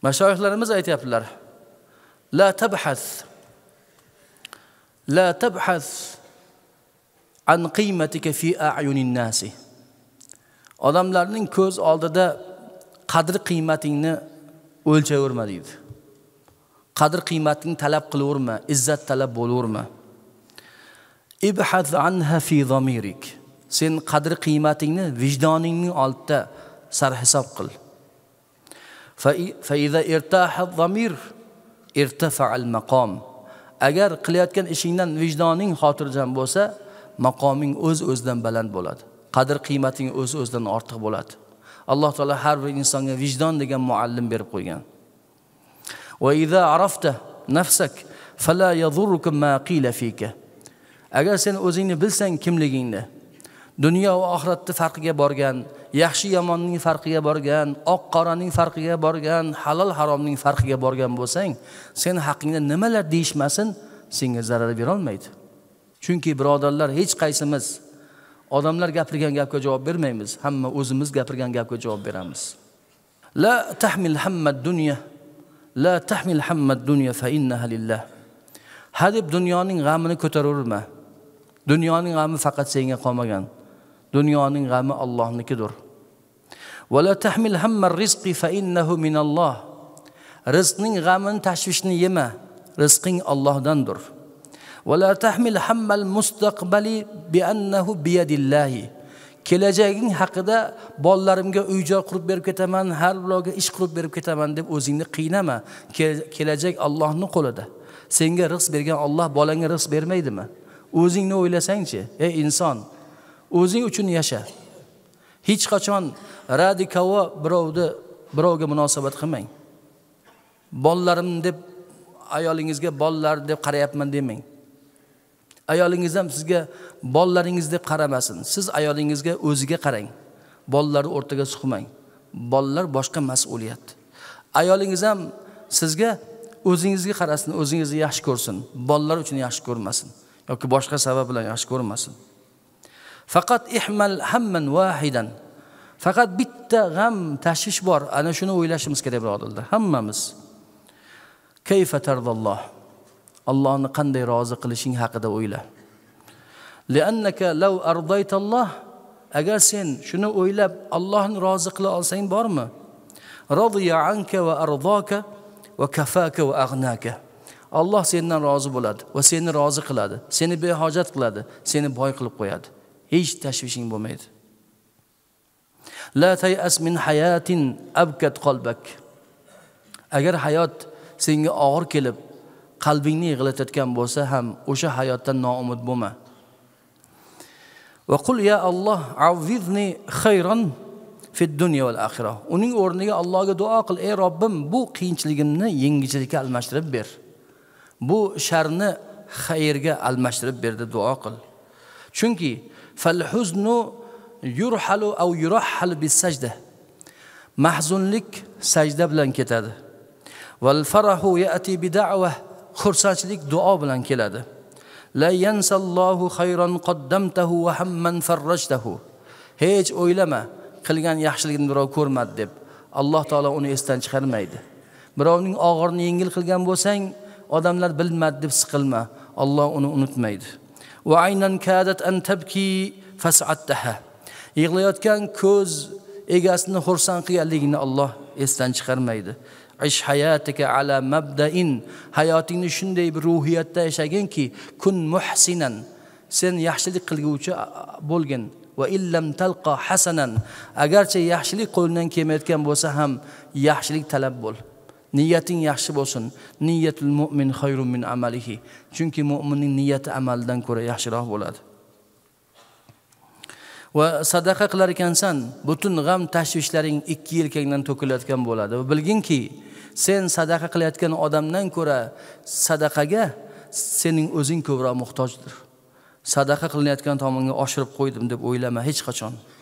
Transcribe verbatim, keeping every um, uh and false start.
Mashoyixlarimiz aytayaptilar: La tabhas La tabhas an qiymatika fi a'yunin nasi. Odamlarning ko'z oldida qadr qiymatingni o'lchaverma deydi. Qadr qiymatingni talab qilaverma, izzat talab bo'laverma. Ibhaz anha fi zamirik. Sen qadr qiymatingni vijdoningning oldida sarhisob qil. Fa iza irtaha az-zamir irtafa al-maqam. Agar qilayotgan ishingdan vijdoning xotirjam bo'lsa, maqoming o'z-o'zidan baland bo'ladi. Qadr qiymating o'z-o'zidan ortiq bo'ladi. Alloh taolo har bir insonga vijdon degan muallim berib qo'ygan. Va iza arafta nafsak fala yadhurruka ma qila fika. Agar sen o'zingni bilsang kimligingni, dunyo va oxiratda farqiga borgan, yaxshi yomonning farqiga borgan, oq qoraning farqiga borgan, halol haromning farqiga borgan bo'lsang, sen haqingda nimalar deyishmasin, senga zarar bera olmaydi. Chunki birodarlar, hech qaysimiz odamlar gapirgan gapga javob bermaymiz, hamma o'zimiz gapirgan gapga javob beramiz. La tahmil hammad dunya, la tahmil hammad dunya fa innaha lillah. Hadib dunyoning g'amini ko'taraverma. Dunyoning g'ami faqat senga qolmagan. Dunyoning g'ami Allohnikidir. Va la tahmil hammar rizqi fa innahu minalloh. Rizqning g'amini tashvishni yema. Rizqing Allohdandir. Va la tahmil hammal mustaqbali bi annahu biyadillahi. Kelajaging haqida bolalarimga uy-joy qurib berib ketaman, har birovga ish qurib berib ketaman deb o'zingni qiynama. Kelajak Allohning qo'lida. Senga rizq bergan Alloh bolangga rizq bermaydimi? O'zingni o'ylasang-chi, ey inson, o'zing uchun yasha. Hech qachon radikava birovni birovga munosabat qilmang. Bolalarim deb ayolingizga bolalar deb qarayapman demang. Ayolingiz ham sizga bolalaringiz deb qaramasin. Siz ayolingizga o'ziga qarang. Bolalarni o'rtaga suqmang. Bolalar boshqa mas'uliyat. Ayolingiz ham sizga o'zingizga qarasin, o'zingizni yaxshi ko'rsin. Bolalar uchun yaxshi ko'rmasin yoki boshqa sabab bilan yaxshi ko'rmasin. Faqat ihmal hamman wahidan. Faqat bitta g'am, tashvish bor. Ana shuni o'ylashimiz kerak birodarlar, hammamiz. Kayfa tardalloh. Allohni qanday rozi qilishing haqida o'yla. Li'annaka law ardaytalloh, agar sen shuni o'ylab Allohni rozi qila olsang bormi? Radiya anka va ardaka va kafaka va aghnaka. Alloh sendan rozi bo'ladi va seni rozi qiladi, seni behojat qiladi, seni boy qilib qo'yadi. Hech tashvishing bo'lmaydi. La tayas min hayatin abkat qalbak. Agar hayot senga og'ir kelib qalbingni yig'latayotgan bo'lsa ham o'sha hayotdan noumid bo'lma. Va qul ya Alloh avvizni khayran fi dunya val oxirah. Uning o'rniga Allohga duo qil, ey Robbim, bu qiyinchiligimni yengilchilikka almashtirib ber. Bu sharni xayrga almashtirib ber deb duo qil. Chunki fal huznu yurhalu aw yurahhal bis sajda. Mahzunlik sajda bilan ketadi. Val farahu yati bi da'wa. Xursandchilik duo bilan keladi. La yansallohu khayran qaddamtahu va hamman farrajtahu. Hech o'ylama, qilgan yaxshiligini birov ko'rmadi deb. Alloh taolo uni esdan chiqarmaydi. Birovning og'irini yengil qilgan bo'lsang, odamlar bilmadi deb siqilma. Alloh uni unutmaydi. Va aynan kadat an tabki fas'attaha. Yig'layotgan ko'z egasini xursand qilganligini Alloh esdan chiqarmaydi. Ish hayatika ala mabda'in. Hayotingni shunday bir ruhiyatda yashaginki, kun muhsinan. Sen yaxshilik qilguvchi bo'lgin. Va illam talqa hasanan. Agarcha yaxshilik qo'ldan kelmayotgan bo'lsa ham yaxshilik talab bo'l. Niyating yaxshi bo'lsin. Niyatul mu'min xayrun min amalihi. Chunki mu'minning niyati amaldan ko'ra yaxshiroq bo'ladi. Va sadaqa qilar ekansan, butun g'am tashvishlaring ikki yelkangdan to'kilayotgan bo'ladi. Va bilginki, sen sadaqa qilayotgan odamdan ko'ra sadaqaga sening o'zing ko'proq muhtojdir. Sadaqa qilinayotgan tomonga oshirib qo'ydim deb o'ylama hech qachon.